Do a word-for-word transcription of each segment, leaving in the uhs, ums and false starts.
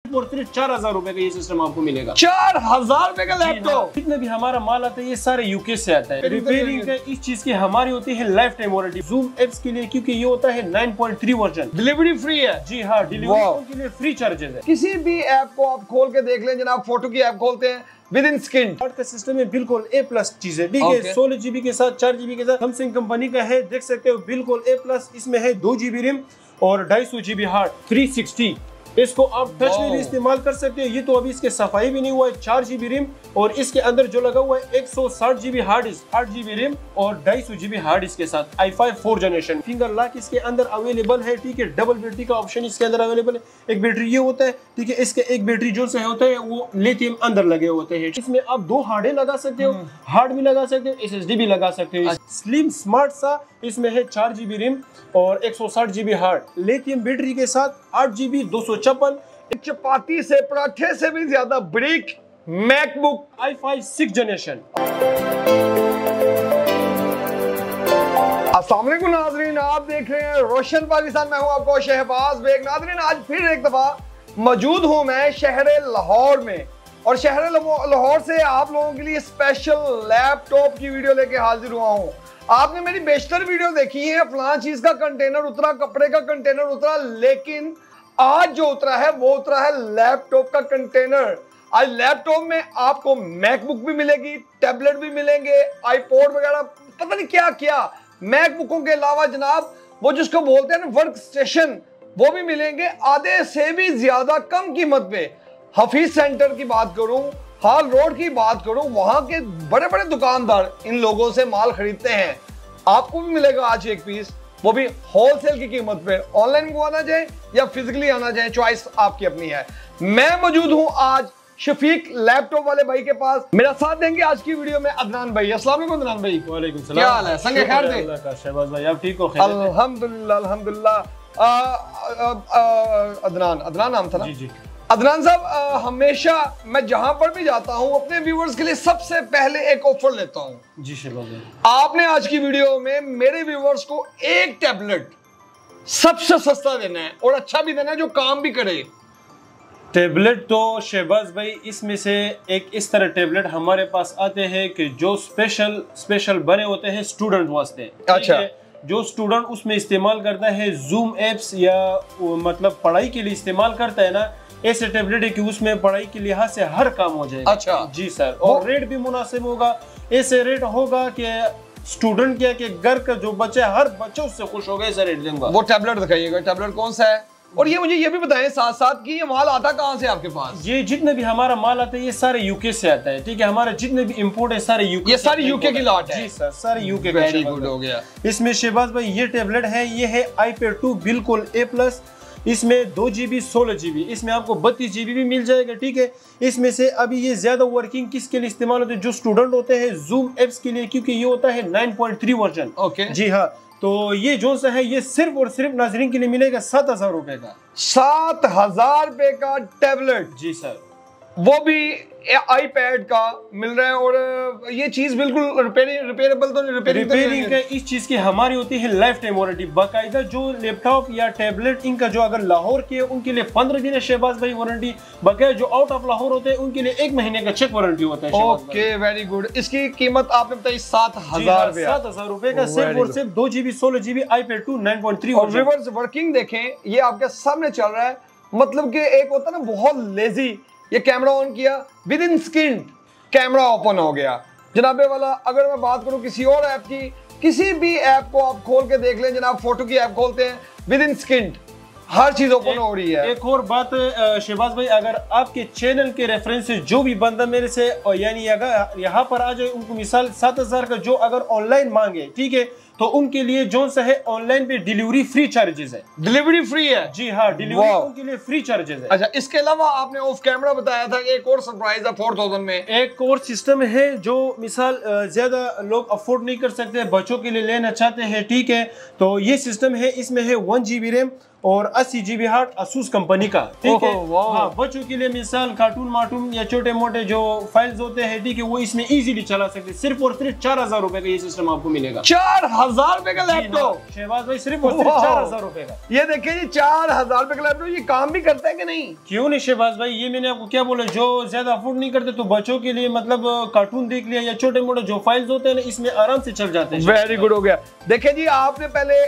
और सिर्फ चार हजार रुपए का ये सिस्टम आपको मिलेगा। चार हजार रुपए का लैपटॉप। जितने भी हमारा माल आता है ये सारे यूके से आता है। रिपेयरिंग का इस चीज की हमारी होती है life time warranty zoom apps के लिए, क्योंकि ये होता है nine point three version. Delivery free है। जी हाँ, डिलीवरी के लिए फ्री चार्जेस है। किसी भी ऐप को आप खोल के देख लें, जनाब फोटो की ऐप खोलते हैं विद इन स्किन का सिस्टम है, बिल्कुल ए प्लस चीज है। ठीक है, सोलह जीबी के साथ चार जीबी के साथ सैमसंग कंपनी का है, देख सकते हो बिल्कुल ए प्लस। इसमें है दो जीबी रैम और ढाई सौ जीबी हार्ड थ्री सिक्सटी। इसको आप टच में भी इस्तेमाल कर सकते हो। ये तो अभी इसके सफाई भी नहीं हुआ है। चार जीबी रैम और इसके अंदर जो लगा हुआ है एक सौ साठ जीबी हार्ड डिस्क, आठ जीबी रैम और ढाई सौ जीबी हार्ड डिस्क के साथ i five four generation. Finger lock इसके अंदर अवेलेबल है। ठीक है, डबल बैटरी का ऑप्शन इसके अंदर अवेलेबल है। एक बैटरी ये होता है, ठीक है, इसके एक बैटरी जो से होता है वो लिथियम अंदर लगे होते हैं। इसमें आप दो हार्डे लगा सकते हो, हार्ड भी लगा सकते हो, एस एस डी भी लगा सकते हो। स्लिम स्मार्ट सा इसमें है चार जीबी रैम और एक सौ साठ जीबी हार्ड लिथियम बैटरी के साथ आठ जीबी दो सौ छप्पन। चपाती से पराठे से भी ज्यादा ब्रिक MacBook i five six generation. अस्सलाम वालेकुम नाज़रीन, आप देख रहे हैं रोशन पाकिस्तान। मैं हूं आपको शहबाज बेग। नाज़रीन, आज फिर एक दफा मौजूद हूं मैं शहर लाहौर में, और शहर लाहौर से आप लोगों के लिए स्पेशल लैपटॉप की वीडियो लेके हाजिर हुआ हूं। आपने मेरी बेशतर वीडियो देखी है, फलां चीज का कंटेनर उतरा, कपड़े का कंटेनर उतरा, लेकिन आज जो उतरा है वो उतरा है लैपटॉप का कंटेनर। आज लैपटॉप में आपको मैकबुक भी मिलेगी, टैबलेट भी मिलेंगे, आईपॉड वगैरह, पता नहीं क्या क्या। मैकबुकों के अलावा जनाब वो जिसको बोलते हैं ना वर्क स्टेशन, वो भी मिलेंगे आधे से भी ज्यादा कम कीमत पे। हफीज सेंटर की बात करूं, हाल रोड की बात करूं, वहां के बड़े बड़े दुकानदार इन लोगों से माल खरीदते हैं। आपको भी मिलेगा आज एक पीस, वो भी होलसेल की कीमत पे। ऑनलाइन मंगवाना चाहे या फिजिकली आना चाहे, चॉइस आपकी अपनी है। मैं मौजूद हूं आज शफीक लैपटॉप वाले भाई के पास। मेरा साथ देंगे आज की वीडियो में अदनान भाई। अस्सलाम वालेकुम अदनान भाई। वालेकुम सलाम। क्या हाल है? संगे खैर थे? शहबाज भाई आप ठीक हो? अल्हम्दुलिल्लाह अल्हम्दुलिल्लाह। अदनान अदनान नाम था ना? जी जी। अदनान साहब, हमेशा मैं जहां पर भी जाता हूं अपने व्यूअर्स के लिए सबसे पहले एक ऑफर लेता हूं। जी शहबाज भाई, आपने आज की वीडियो में मेरे व्यूअर्स को एक टैबलेट सबसे सस्ता देना है और अच्छा भी देना है जो काम भी करे। टेबलेट तो शहबाज भाई इसमें से एक इस तरह टेबलेट हमारे पास आते हैं कि जो स्पेशल स्पेशल बने होते हैं स्टूडेंट वास्ते। अच्छा। जो स्टूडेंट उसमें इस्तेमाल करता है जूम एप्स या मतलब पढ़ाई के लिए इस्तेमाल करता है ना, ऐसे टेबलेट है कि उसमें पढ़ाई के लिहाज से हर काम हो जाएगा। अच्छा जी सर, और रेट भी मुनासिब होगा। ऐसे रेट होगा कि स्टूडेंट क्या कि घर का जो बच्चा है हर बच्चा उससे खुश होगा, ऐसा रेट दूंगा। वो टैबलेट दिखाइएगा, टैबलेट कौन सा है? और ये मुझे ये भी बताएं साथ साथ कि ये माल आता कहाँ से आपके पास? ये जितने भी हमारा माल आता है ये सारे यूके से आता है। ठीक है, हमारे जितने भी इंपोर्ट है सारे यूके। ये सारी यूके की लॉट है? जी सर, सारे यूके। वेरी गुड हो गया। इसमें शहबाज भाई ये टैबलेट है, ये है आईपैड टू बिल्कुल ए प्लस। इसमें दो जीबी सोलह जीबी, इसमें आपको बत्तीस जीबी भी मिल जाएगा। ठीक है, इसमें से अभी ये ज्यादा वर्किंग किसके लिए इस्तेमाल होते हैं? जो स्टूडेंट होते हैं जूम एप्स के लिए, क्योंकि ये होता है nine point three version. Okay जी हाँ, तो ये जो सा है ये सिर्फ और सिर्फ नाजरीन के लिए मिलेगा सात हजार रुपए का। सात हजार रुपए का टैबलेट? जी सर, वो भी आईपैड का मिल रहा है। और ये चीज बिल्कुल रिपेयरेबल तो नहीं? रिपेयरिंग रिपेयरिंग का इस चीज की हमारी होती है लाइफ टाइम वारंटी। बाकायदा जो लैपटॉप या टैबलेट इनका जो अगर लाहौर के उनके लिए पंद्रह दिन है शहबाज भाई वारंटी। बाकायदा जो आउट ऑफ लाहौर होते हैं उनके लिए एक महीने का चेक वारंटी होता है। Okay very good. इसकी कीमत आपने बताई सात हजार रुपए सात हजार रुपए का सिर्फ और सिर्फ दो जीबी सोलह GB iPad two nine point three. और रिवर्स वर्किंग देखें, ये आपके सामने चल रहा है। मतलब कि एक होता है ना बहुत लेजी, ये कैमरा ऑन किया with in skin camera open हो गया। जनाबे वाला, अगर मैं बात करूं किसी और ऐप की, किसी भी ऐप को आप खोल के देख लें, जनाब फोटो की ऐप खोलते हैं विद इन स्किन हर चीज ओपन हो रही है। एक और बात शहबाज भाई, अगर आपके चैनल के रेफरेंस से जो भी बंदा मेरे से यानी अगर यहाँ पर आ जाए, उनको मिसाल सात हजार का जो अगर ऑनलाइन मांगे, ठीक है, तो उनके लिए जो सा है ऑनलाइन पे डिलीवरी फ्री चार्जेस है। डिलीवरी फ्री है? जी हाँ, डिलीवरी उनके लिए फ्री चार्जेस है। अच्छा, इसके अलावा आपने ऑफ कैमरा बताया था कि एक और सरप्राइज है फोर थाउजेंड में। एक और सिस्टम है जो मिसाल ज्यादा लोग अफोर्ड नहीं कर सकते, बच्चों के लिए लेना चाहते हैं, ठीक है, तो ये सिस्टम है। इसमें है वन जीबी रैम और अस्सी जीबी हार्ड असूस कंपनी का, ठीक है। हाँ, बच्चों के लिए मिसाल कार्टून मार्टून या छोटे मोटे जो फाइल्स होते हैं, ठीक है, वो इसमें इजीली चला सकते हैं। सिर्फ और सिर्फ चार हजार रुपए का ये सिस्टम आपको मिलेगा। चार हजार रुपए का लैपटॉप शहबाज भाई, सिर्फ और सिर्फ चार हजार रुपए का। ये देखिए जी, चार हजार रुपए का लैपटॉप, ये काम भी करता है कि नहीं? क्यों नहीं शहबाज भाई, ये मैंने आपको क्या बोला, जो ज्यादा अफोर्ड नहीं करते तो बच्चों के लिए मतलब कार्टून देख लिया या छोटे मोटे जो फाइल्स होते हैं ना, इसमें आराम से चल जाते हैं। वेरी गुड हो गया। देखिए जी, आपने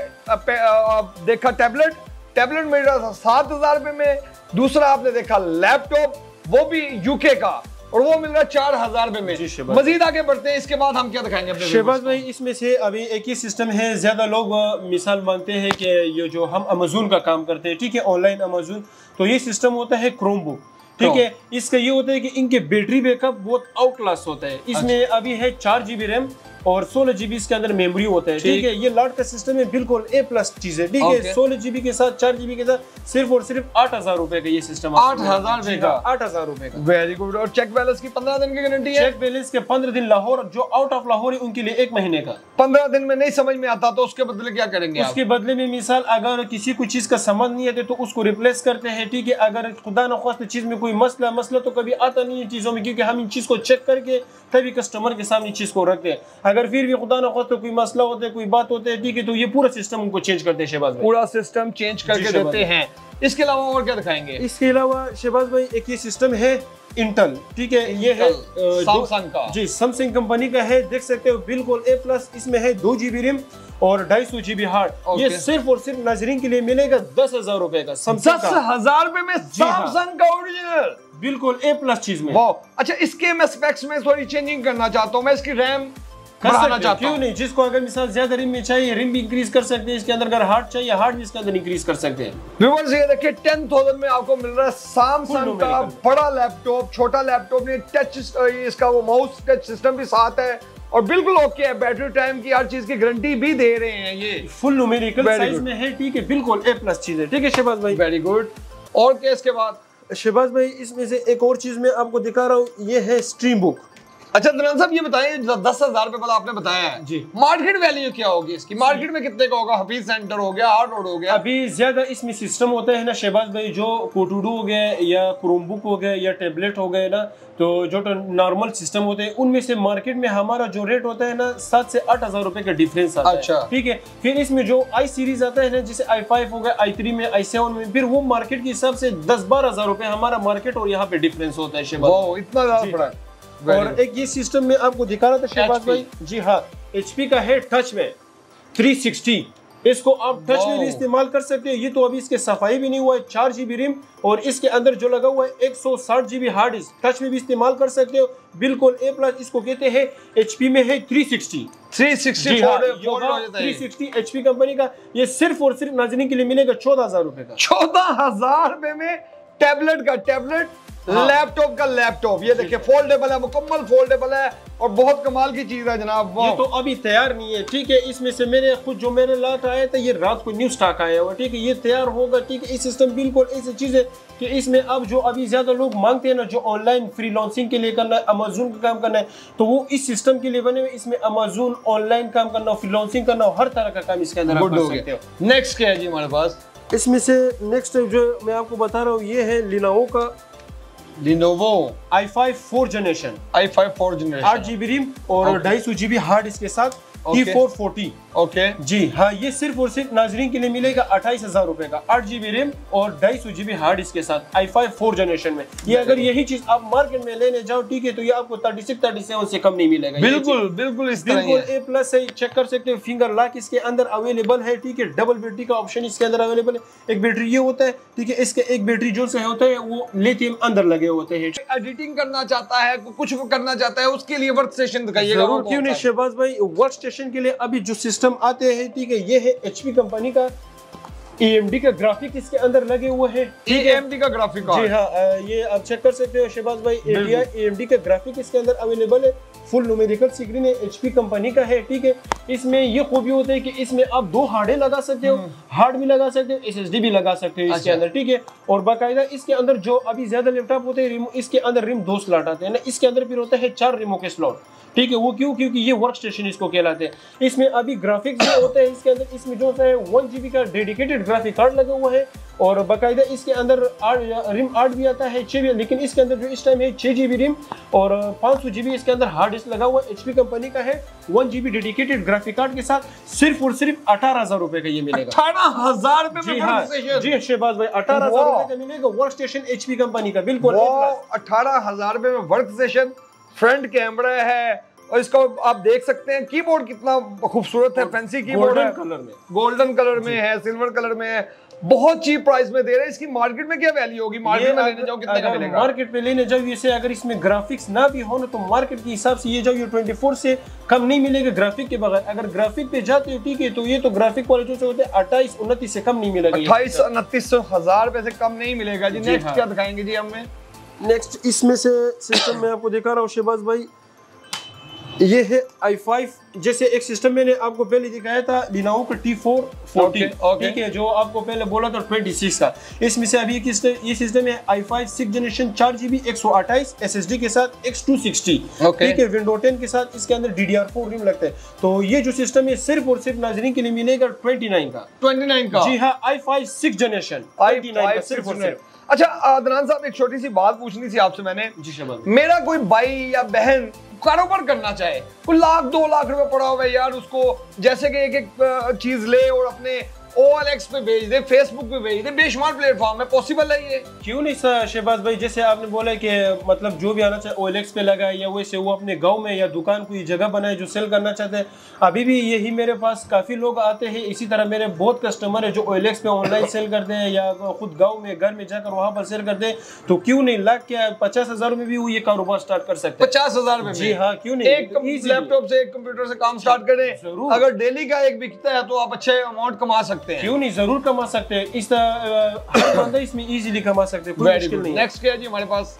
पहले देखा टैबलेट, टैबलेट मिल रहा था सात हजार रुपए में। दूसरा आपने देखा लैपटॉप, वो भी यूके का, और वो मिल रहा है चार हजार रुपए में। मजीद आगे बढ़ते हैं, इसके बाद हम क्या दिखाएंगे अपने शहबाज भाई? इसमें से अभी एक ही सिस्टम है, ज्यादा लोग मिसाल मानते हैं कि ये जो हम अमेज़न का काम करते हैं, ठीक है, ऑनलाइन अमेज़न, तो ये सिस्टम होता है क्रोमबुक, ठीक है। इसका ये होता है कि इनके बैटरी बैकअप बहुत आउट क्लास होता है। इसमें अभी है चार जीबी रैम और सोलह जीबी इसके अंदर मेमोरी होता है, ठीक है। ये लॉट का सिस्टम है, बिल्कुल ए प्लस चीज है, ठीक है। सोलह जीबी के साथ, चार जीबी के साथ सिर्फ और सिर्फ आठ हजार रुपए का ये सिस्टम। आठ हजार रुपए का, आठ हजार रुपए का। Very good. और चेक बैलेंस की पंद्रह दिन की गारंटी है। चेक बैलेंस के पंद्रह दिन, लाहौर जो आउट ऑफ लाहौर है उनके लिए एक महीने का। पंद्रह दिन में नहीं समझ में आता तो उसके बदले क्या करेंगे? उसके बदले में मिसाल अगर किसी को चीज का समझ नहीं आते तो उसको रिप्लेस करते हैं, ठीक है। अगर खुदा न खास्ता चीज में कोई मसला मसला तो कभी आता नहीं है चीजों में, क्योंकि हम इन चीज को चेक करके तभी कस्टमर के सामने चीज को रखते हैं। अगर फिर भी खुदा न खास्ता कोई मसला होता है, कोई बात होती है, ठीक है, तो ये पूरा सिस्टम उनको चेंज करते हैं शहबाज भाई। पूरा सिस्टम चेंज करके देते हैं। इसके अलावा और क्या दिखाएंगे? इसके अलावा शहबाज भाई एक ये सिस्टम है इंटेल, ठीक है। ये है सैमसंग का, जी सैमसंग कंपनी का है, देख सकते हो, बिल्कुल ए प्लस। इसमें है दो जीबी रैम और ढाई सौ जीबी हार्ड। ये सिर्फ और सिर्फ नाजरीन के लिए मिलेगा दस हजार रुपए का। दस हजार रुपए में सैमसंग का ओरिजिनल, बिल्कुल ए प्लस चीज में। अच्छा, इसके मैं स्पेक्स में थोड़ी चेंजिंग करना चाहता हूँ, मैं इसकी रैम बढ़ाना चाहता हूं। क्यों नहीं, जिसको अगर मिसाल ज्यादा रिम में चाहिए, रिम भी इंक्रीज कर सकते हैं इसके अंदर। अगर हार्ड चाहिए, हार्ड भी इसके अंदर इंक्रीज कर सकते हैं। व्यूअर्स, ये देखिए टेन थाउज़ेंड में आपको मिल रहा है सैमसंग का बड़ा लैपटॉप, छोटा लैपटॉप नहीं, टच इसका वो माउस टच सिस्टम भी साथ है और बिल्कुल ओके है। बैटरी टाइम की हर चीज की गारंटी भी दे रहे हैं। ये फुल न्यूमेरिकल साइज में है, ठीक है, बिल्कुल ए प्लस चीज है, ठीक है शहबाज भाई। Very good. और क्या इसके बाद? शहबाज भाई, इसमें से एक और चीज मैं आपको दिखा रहा हूँ, ये है स्ट्रीम बुक। अच्छा दलाल साहब, ये बताइए, दस हजार रुपए वाला आपने बताया है जी, मार्केट वैल्यू क्या होगी इसकी? मार्केट में कितने का होगा? हफीज सेंटर हो गया, हार्ड रोड हो गया। अभी ज्यादा इसमें सिस्टम होता है ना शहबाज भाई, जो कोटूडू हो गया या क्रोमबुक हो गया या टेबलेट हो गए ना, तो जो नॉर्मल सिस्टम होते हैं उनमें से मार्केट में हमारा जो रेट होता है ना, सात से आठ हजार रुपए का डिफरेंस आता है। अच्छा, ठीक है। फिर इसमें जो आई सीरीज आता है ना, जैसे आई फाइव हो गया, आई थ्री में, आई सेवन में, फिर वो मार्केट के हिसाब से दस बारह हजार रुपए हमारा मार्केट और यहाँ पे डिफरेंस होता है शहबाज। इतना ज्यादा बड़ा। और एक ये सिस्टम में आपको दिखा रहा था शहबाज भाई, जी हाँ, एचपी का है टच में थ्री सिक्सटी। इसको आप टच में भी इस्तेमाल कर सकते हो। ये तो अभी इसके सफाई भी नहीं हुआ है। चार जीबी रैम और इसके अंदर जो लगा हुआ है एक सौ साठ जीबी हार्ड डिस्क, टच में भी इस्तेमाल कर सकते हो, बिल्कुल ए प्लस। इसको कहते हैं, एचपी में है three sixty. Three sixty three sixty HP company का। ये सिर्फ और सिर्फ नाज़रीन के लिए मिलेगा चौदह हजार रुपए का। चौदह हजार रुपए में टैबलेट का टैबलेट, हाँ। लैपटॉप का लैपटॉप। ये देखिए फोल्डेबल है, मुकम्मल फोल्डेबल है और बहुत कमाल की चीज है जनाब। ये तो अभी तैयार नहीं है, ठीक है। इसमें से मेरे खुद जो मेरे लाट आया था, ये रात को न्यू स्टॉक आया हुआ, ठीक है। ये तैयार होगा, ठीक है। इस सिस्टम बिल्कुल ऐसी चीज है कि इसमें अब जो अभी ज्यादा लोग मांगते हैं ना, जो ऑनलाइन फ्रीलांसिंग के लिए करना है, अमेज़न का काम करना है, तो वो इस सिस्टम के लिए बने हुए। इसमें अमेज़न ऑनलाइन काम करना, फ्रीलांसिंग करना, हर तरह का काम इसके अंदर आप कर सकते हो। नेक्स्ट क्या है जी हमारे पास? इसमें से नेक्स्ट जो मैं आपको बता रहा हूँ, ये है लिनोवो का Lenovo i five four generation. I five four generation, आठ जीबी रैम और ढाई सौ जीबी हार्ड इसके साथ। T four forty. ओके जी हाँ, ये सिर्फ और सिर्फ नाजरीन के लिए मिलेगा अट्ठाईस हजार रुपए का। आठ जीबी रैम और ढाई सौ जीबी हार्ड इसके साथ आई फाइव फोर जनरेशन में। ये अगर यही चीज आप मार्केट में लेने जाओ, ठीक है, तो ये आपको थर्टी सिक्स थर्टी सेवन से कम नहीं मिलेगा। बिल्कुल बिल्कुल इस तरह बिल्कुल ए प्लस है। चेक कर सकते हो, फिंगर लॉक इसके अंदर अवेलेबल है, ठीक है। डबल बैटरी का ऑप्शन इसके अंदर अवेलेबल है। एक बैटरी ये होता है, ठीक है। इसके एक बैटरी जो से होता है वो लिथियम अंदर लगे होते हैं। एडिटिंग करना चाहता है, कुछ करना चाहता है, उसके लिए वर्क स्टेशन दिखाइएगा। क्यों नहीं शहबाज भाई, वर्क स्टेशन के लिए अभी जो सिस्टम आते हैं, ठीक है, ये है एचपी कंपनी का। ए एम डी का ग्राफिक इसके अंदर लगे हुए हैं, ठीक है। ए एम डी का ग्राफिक, जी हाँ, ये आप चेक कर सकते हो शहबाज भाई। ए एम डी का ग्राफिक इसके अंदर अवेलेबल है। फुल न्यूमेरिकल स्क्रीन है, एचपी कंपनी का है, ठीक है। इसमें ये खूबी होता है कि इसमें आप दो हार्डे लगा सकते हो, हार्ड भी लगा सकते हो, एसएसडी भी लगा सकते हो इसके अंदर, ठीक है। और बाकायदा इसके अंदर जो अभी ज्यादा लैपटॉप होते हैं इसके अंदर रिम दो स्लॉट आते हैं ना, इसके अंदर फिर होता है चार रिमो के स्लॉट, ठीक है। वो क्यों? क्योंकि ये वर्क स्टेशन इसको कहलाते हैं। इसमें अभी ग्राफिक्स भी होते हैं इसके अंदर, इसमें जो है वन जीबी का डेडिकेटेड ग्राफिक कार्ड लगा हुआ है और बाकायदा इसके अंदर रिम आठ भी आता है, छः भी, लेकिन इसके अंदर जो इस टाइम है छः जीबी रिम और पाँच सौ जीबी इसके अंदर हार्ड डिस्क लगा हुआ है। एचपी कंपनी का है, one GB dedicated graphic card के साथ सिर्फ और सिर्फ अठारह हजार रुपए का ये मिलेगा। अठारह हजार रुपए में हाँ, जी शहबाज भाई, अठारह हजार रुपए का मिलेगा वर्क स्टेशन एचपी कंपनी का, बिल्कुल अठारह हजार रुपए में वर्क स्टेशन, फ्रंट कैमरा है और इसको आप देख सकते हैं कीबोर्ड कितना खूबसूरत है, फैंसी कीबोर्ड है, कलर में, गोल्डन कलर में है, सिल्वर कलर में है, बहुत चीप प्राइस में दे रहे हैं। इसकी मार्केट में क्या वैल्यू होगी? मार्केट में लेने जाओ कितने का मिलेगा? मार्केट में लेने जाओ इसे, अगर इसमें ग्राफिक्स ना भी हो ना तो मार्केट के हिसाब से ये जाओ ये चौबीस से कम नहीं मिलेगा ग्राफिक के बगैर। अगर ग्राफिक पे जाते हो ठीक है तो ये तो ग्राफिक क्वालिटी से होते हैं अट्ठाईस उनतीस से कम नहीं मिलेगा, अट्ठाईस उनतीस हजार रुपए से कम नहीं मिलेगा जी। नेक्स्ट क्या दिखाएंगे जी हमें? नेक्स्ट इसमें से सिस्टम में आपको दिखा रहा हूँ शहबाज भाई, ये है आई फाइव। जैसे एक सिस्टम मैंने आपको पहले दिखाया था लिनोवो का टी फोर फोर्टी, ठीक है, जो आपको पहले बोला था छब्बीस का। इसमें से अभी ये सिस्टम है आई फाइव सिक्स जनरेशन, चार जीबी एक सौ अट्ठाईस एसएसडी के साथ एक्स टू सिक्सटी, ठीक है, विंडो टेन के साथ इसके अंदर D D R four RAM लगता है। तो ये जो सिस्टम है सिर्फ और सिर्फ नाजरीन के लिए मिलेगा उनतीस का, उनतीस का, जी हाँ, आई फाइव सिक्स जनरेशन उनतीस सिर्फ और सिर्फ। अच्छा अदनान साहब, एक छोटी सी बात पूछनी थी आपसे मैंने। जी शहबाज, मेरा कोई भाई या बहन कारोबार करना चाहे, कोई लाख दो लाख रुपए पड़ा हुआ है यार, उसको जैसे कि एक एक चीज ले और अपने ओ एल एक्स पे भेज दे, फेसबुक पे भेज दे, बेशुमार प्लेटफॉर्म है, पॉसिबल है ये? क्यों नहीं सर शहबाज भाई, जैसे आपने बोला कि मतलब जो भी आना चाहे ओ एल एक्स पे लगाए या वैसे वो अपने गांव में या दुकान कोई जगह बनाए जो सेल करना चाहते हैं। अभी भी यही मेरे पास काफ़ी लोग आते हैं, इसी तरह मेरे बहुत कस्टमर है जो ओ एल एक्स पे ऑनलाइन सेल करते हैं या खुद गाँव में घर में जाकर वहाँ पर सेल करते हैं। तो क्यों नहीं, लाख क्या पचास हजार में भी वो ये कारोबार स्टार्ट कर सकते हैं। पचास हजार में? जी हाँ, क्यों नहीं, एक लैपटॉप से एक कंप्यूटर से काम स्टार्ट करें, अगर डेली का एक बिकता है तो आप अच्छे अमाउंट कमा सकते हैं। क्यों नहीं, जरूर कमा सकते हैं। इस हर बंदा इसमें इजीली कमा सकते हैं, कोई मुश्किल नहीं। नेक्स्ट क्या है जी हमारे पास?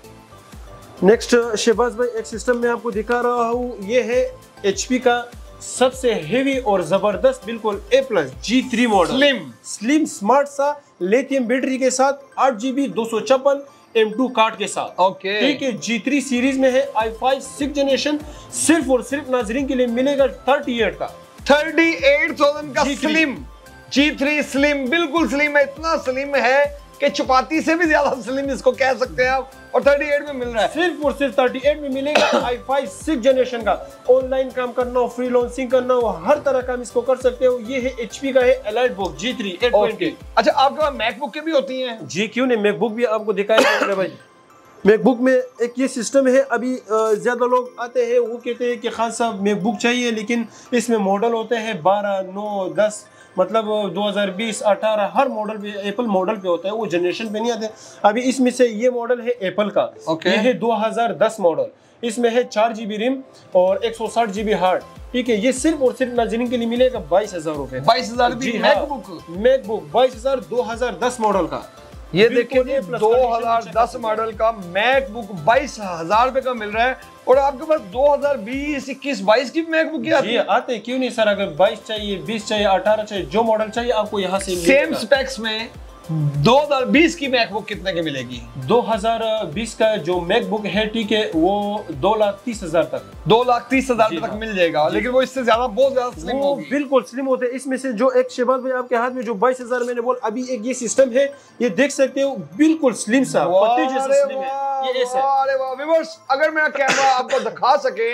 नेक्स्ट शहबाज भाई एक सिस्टम में आपको दिखा रहा हूँ, ये है एचपी का सबसे हेवी और जबरदस्त बिल्कुल A plus G three model, slim slim smart सा लिथियम बैटरी के साथ आठ जीबी दो सौ छप्पन एम टू कार्ड के साथ, ओके, ठीक है, जी थ्री सीरीज में है, आई फाइव सिक्स जनरेशन, सिर्फ और सिर्फ नाजरीन के लिए मिलेगा थर्टी एट का, थर्टी एट थाउजेंड का स्लिम जी थ्री स्लिम, बिल्कुल स्लिम है, इतना स्लिम है कि चपाती से भी ज्यादा स्लिम इसको कह सकते हैं आप, और अड़तीस में मिल रहा है। सिर्फ और सिर्फ अड़तीस में मिलेगा आई फाइव सिक्स जनरेशन का। ऑनलाइन काम करना हो, फ्रीलांसिंग करना हो, हर तरह काम इसको कर सकते हो। ये है एचपी का है EliteBook G three eight twenty. अच्छा आपके पास मैकबुक के भी होती हैं? जी क्यों नहीं, मैकबुक भी आपको दिखाया भाई। मैकबुक में एक ये सिस्टम है, अभी ज़्यादा लोग आते हैं वो कहते हैं कि खान साहब मैकबुक चाहिए, लेकिन इसमें मॉडल होते हैं बारह, नौ, दस, मतलब दो हज़ार बीस, अठारह, हर मॉडल पे एप्पल मॉडल पे होता है, वो जनरेशन पे नहीं आते। अभी इसमें से ये मॉडल है एप्पल का, okay. ये है दो हज़ार दस मॉडल, इसमें है चार जीबी रिम और एक सौ साठ जीबी हार्ड, ठीक है। ये सिर्फ और सिर्फ नाज़रीन के लिए मिलेगा बाईस हजार रुपए, बाईस हजार मैकबुक मैकबुक बाईस हजार दो हज़ार दस मॉडल का। ये देखिए दो हज़ार दस मॉडल का मैकबुक बाईस हजार रुपए का मिल रहा है, और आपके पास दो हज़ार बीस, इक्कीस, बाईस की मैकबुक की आती है? आते क्यों नहीं सर, अगर बाईस चाहिए, बीस चाहिए, अठारह चाहिए, जो मॉडल चाहिए आपको यहाँ से सेम स्पेक्स में। दो हज़ार बीस की मैकबुक कितने की मिलेगी? दो हज़ार बीस का जो मैकबुक है, ठीक है, वो दो लाख तीस हजार तक, दो लाख तीस हजार तक मिल जाएगा, लेकिन वो इससे ज्यादा बहुत ज्यादा स्लिम होगी। बिल्कुल स्लिम होते हैं। इसमें से जो एक शहबाज भाई आपके हाथ में जो बाईस हजार मैंने बोला, अभी एक ये सिस्टम है, ये देख सकते हो, बिल्कुल स्लिम सा, पत्ते जैसा स्लिम है ये ऐसा। अरे वाह व्यूअर्स, अगर मेरा कैमरा आपको दिखा सके,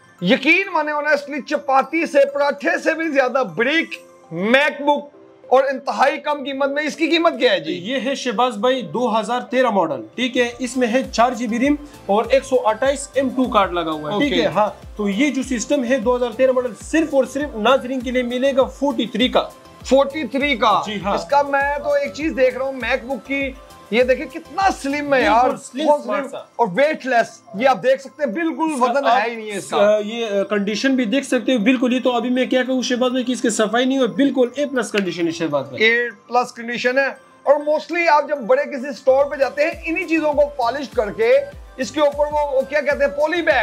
यकीन माने ऑनेस्टली चपाती से, पराठे से भी ज्यादा ब्रिक मैकबुक, और इंतहाई कम कीमत में। इसकी कीमत क्या है जी? ये है शहबाज भाई दो हज़ार तेरह मॉडल, ठीक है, इसमें है चार जीबी रिम और एक सौ अट्ठाईस एम टू कार्ड लगा हुआ है, ठीक है। हाँ, तो ये जो सिस्टम है दो हज़ार तेरह मॉडल सिर्फ और सिर्फ नाजरीन के लिए मिलेगा तैंतालीस का, तैंतालीस का। जी हाँ। इसका मैं तो एक चीज देख रहा हूँ मैकबुक की, ये देखिए कितना स्लिम है यार, स्लिम और वेटलेस, ये आप देख सकते हैं, बिल्कुल वजन है ही नहीं है इसका। ये कंडीशन भी देख सकते हो, बिल्कुल। ये तो अभी मैं क्या कहूँ शहबाज में कि इसकी सफाई नहीं हुई, बिल्कुल ए प्लस कंडीशन है शहबाज में, ए प्लस कंडीशन है। और मोस्टली आप जब बड़े किसी स्टोर पे जाते हैं, इन्हीं चीजों को पॉलिश करके इसके ऊपर वो, वो क्या कहते हैं, पॉली बैग,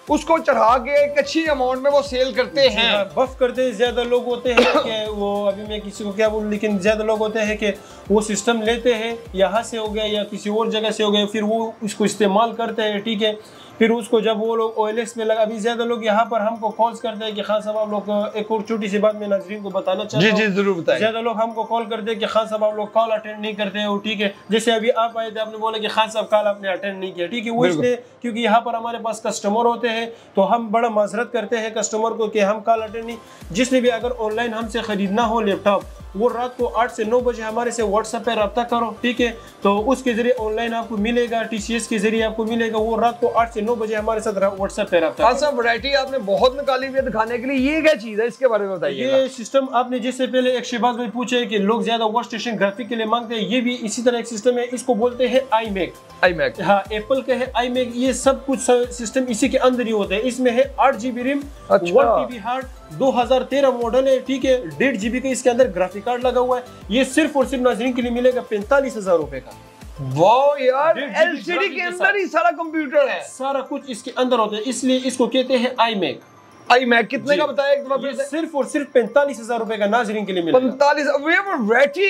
उसको चढ़ा के एक अच्छी अमाउंट में वो सेल करते हैं। बफ करते हैं, ज्यादा लोग होते हैं कि वो, अभी मैं किसी को क्या बोलूं, लेकिन ज्यादा लोग होते हैं कि वो सिस्टम लेते हैं, यहाँ से हो गया या किसी और जगह से हो गया, फिर वो उसको इस्तेमाल करते हैं, ठीक है। फिर उसको जब वो लोग ओ एल एक्स में लगा, अभी ज्यादा लोग यहाँ पर हमको कॉल्स करते हैं कि खान साहब आप लोग, एक और छोटी सी बात मैं नाज़रीन को बताना चाहता हूँ। जी जी जरूर बताएं। ज्यादा लोग हमको कॉल करते हैं कि खान साहब आप लोग कॉल अटेंड नहीं करते हो, ठीक है। जैसे अभी आप आए थे, आपने बोला कि खान साहब कॉल आपने अटेंड नहीं किया, ठीक है। वो इसलिए क्योंकि यहाँ पर हमारे पास कस्टमर होते हैं, तो हम बड़ा माजरत करते हैं कस्टमर को कि हम कॉल अटेंड नहीं। जिसने भी अगर ऑनलाइन हमसे खरीदना हो लैपटॉप, वो रात को आठ से नौ बजे हमारे से व्हाट्सएप पे रब्ता करो, ठीक है। तो उसके जरिए ऑनलाइन आपको मिलेगा, टीसीएस के जरिए आपको मिलेगा, वो रात को आठ से नौ बजे हमारे साथ व्हाट्सएप पे रब्ता। हाँ सर, वैरायटी आपने बहुत निकाली हुई है दिखाने के लिए। ये क्या चीज है, इसके बारे में बताइए। ये सिस्टम आपने जिससे पहले एक शहबाज भाई पूछे कि लोग ज्यादा वर्क स्टेशन ग्राफिक के लिए मांगते हैं, ये भी इसी तरह एक सिस्टम है, इसको बोलते हैं आई मैक। आई मैक, हाँ, एप्पल का है आई मैक। ये सब कुछ सिस्टम इसी के अंदर ही होते हैं। इसमें है आठ GB RAM, one TB hard, दो हजार तेरह मॉडल है, ठीक है। डेढ़ जीबी का इसके अंदर ग्राफिक कार्ड लगा हुआ है। ये सिर्फ और सिर्फ नाज़रीन के लिए मिलेगा पैंतालीस हजार रुपए का। वाह यार, एलसीडी के अंदर ही सारा कंप्यूटर है, सारा कुछ इसके अंदर होता है, इसलिए इसको कहते हैं आई मैक। आई मैक कितने का बताया एक बार? सिर्फ और सिर्फ पैंतालीस हजार रुपए का नाज़रीन के लिए मिलेगा। पैंतालीस, वैरायटी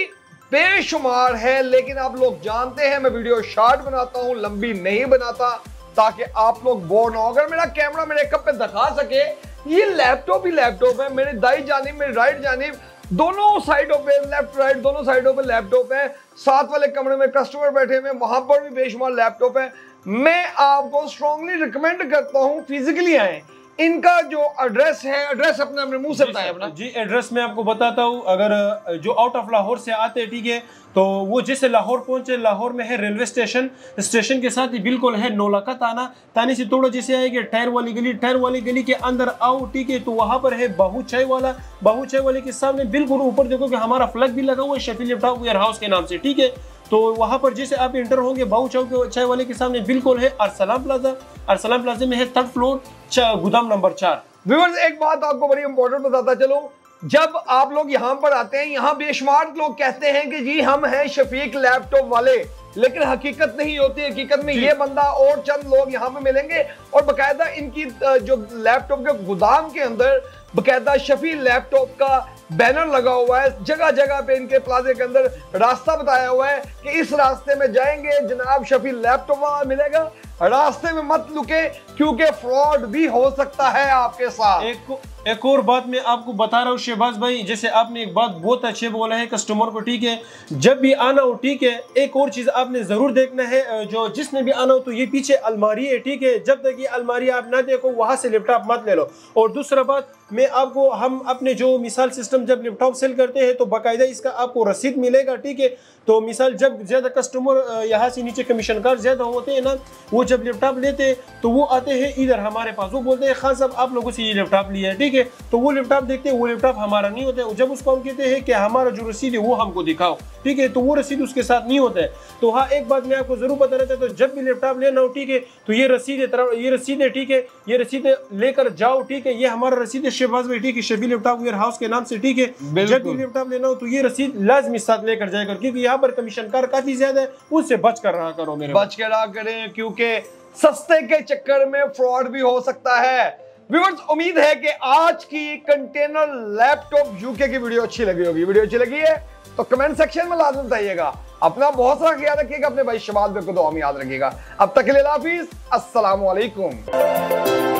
बेशुमार है, लेकिन आप लोग जानते हैं मैं वीडियो शॉर्ट बनाता हूँ, लंबी नहीं बनाता, ताकि आप लोग बोर ना हो। अगर मेरा कैमरा मेरे कप पे दिखा सके, ये लैपटॉप ही लैपटॉप है। मेरे दाई जानिब, मेरी राइट जानिब, दोनों साइडों पे, लेफ्ट राइट दोनों साइडों पे लैपटॉप है। साथ वाले कमरे में कस्टमर बैठे हुए, वहां पर भी बेशुमार लैपटॉप है। मैं आपको स्ट्रांगली रिकमेंड करता हूं फिजिकली आए। इनका जो एड्रेस है, एड्रेस अपने अपने मुंह से बताएं अपना। जी, एड्रेस मैं आपको बताता हूँ। अगर जो आउट ऑफ लाहौर से आते हैं, ठीक है, तो वो जैसे लाहौर पहुंचे, लाहौर में है रेलवे स्टेशन, स्टेशन के साथ ही बिल्कुल है नौलखा ताना। ताने से थोड़ा जैसे आएंगे टायर वाली गली, टायर वाली गली के अंदर आओ, ठीक है, तो वहां पर है बाहू चाय वाला। बाहू चाय वाले के सामने बिल्कुल ऊपर देखो कि हमारा फ्लैग भी लगा हुआ है शफी लैपटॉप वेयर हाउस के नाम से, ठीक है। तो वहां पर जैसे आप इंटर होंगे, बाहू चौक चाय वाले के सामने बिल्कुल है अरसलाम प्लाजा। अरसलाम प्लाजा में है थर्ड फ्लोर, गोदाम नंबर चार। व्यूअर्स, एक बात आपको बड़ी इंपॉर्टेंट बताता चलो, जब आप लोग यहाँ पर आते हैं, यहाँ बेशुमार लोग कहते हैं कि जी हम हैं शफीक लैपटॉप वाले, लेकिन हकीकत नहीं होती। हकीकत में ये बंदा और चंद लोग यहाँ पे मिलेंगे, और बकायदा इनकी जो लैपटॉप के गोदाम के अंदर बकायदा शफी लैपटॉप का बैनर लगा हुआ है। जगह जगह पे इनके प्लाजे के अंदर रास्ता बताया हुआ है कि इस रास्ते में जाएंगे जनाब शफी लैपटॉप वहां मिलेगा। रास्ते में मत लुके, क्योंकि फ्रॉड भी हो सकता है आपके साथ। एक एक और बात मैं आपको बता रहा हूँ शहबाज भाई, जैसे आपने एक बात बहुत अच्छे बोला है कस्टमर को, ठीक है, जब भी आना हो, ठीक है, एक और चीज आपने जरूर देखना है, जो जिसने भी आना हो, तो ये पीछे अलमारी है, ठीक है, जब तक ये अलमारी आप ना देखो वहां से लैपटॉप मत ले लो। और दूसरा बात, मैं आपको, हम अपने जो मिसाल सिस्टम जब लैपटॉप सेल करते हैं तो बाकायदा इसका आपको रसीद मिलेगा, ठीक है। तो मिसाल जब ज्यादा कस्टमर यहाँ से नीचे कमीशन कार ज्यादा होते हैं ना, वो जब लैपटॉप लेते हैं तो वो आते हैं इधर हमारे पास, वो बोलते हैं खान साहब आप लोगों से ये लैपटॉप लिया है, ठीक है। तो वो लैपटॉप देखते हैं, वो लैपटॉप हमारा नहीं होता है। जब उसको हम कहते हैं कि हमारा जो रसीद है वो हमको दिखाओ, ठीक है, तो वो रसीद उसके साथ नहीं होता है। तो हाँ, एक बात मैं आपको जरूर बताना चाहता हूँ, जब भी लैपटॉप लेना हो, ठीक है, तो ये रसीद है, ये रसीद है, ठीक है, ये रसीद लेकर जाओ, ठीक है। ये हमारा रसीद है शहबाज भाई, ठीक है, शफी लैपटॉप वेयर हाउस के नाम से, ठीक है। जब भी लैपटॉप लेना हो तो ये रसीद लाजमी साथ लेकर जाएगा, क्योंकि यहाँ पर कमीशन कार काफी ज्यादा है, उससे बच कर रहा करो मेरे बच कर रहा करें, क्योंकि सस्ते के चक्कर में फ्रॉड भी हो सकता है। व्यूअर्स, उम्मीद है कि आज की कंटेनर लैपटॉप यूके की वीडियो अच्छी लगी होगी। वीडियो अच्छी लगी है तो कमेंट सेक्शन में लाजमी बताइएगा। अपना बहुत सारा ख्याल रखिएगा, अपने भाई शहबाज भाई को दुआ में याद रखिएगा। अब तक के लिए हाफिज, अस्सलाम वालेकुम।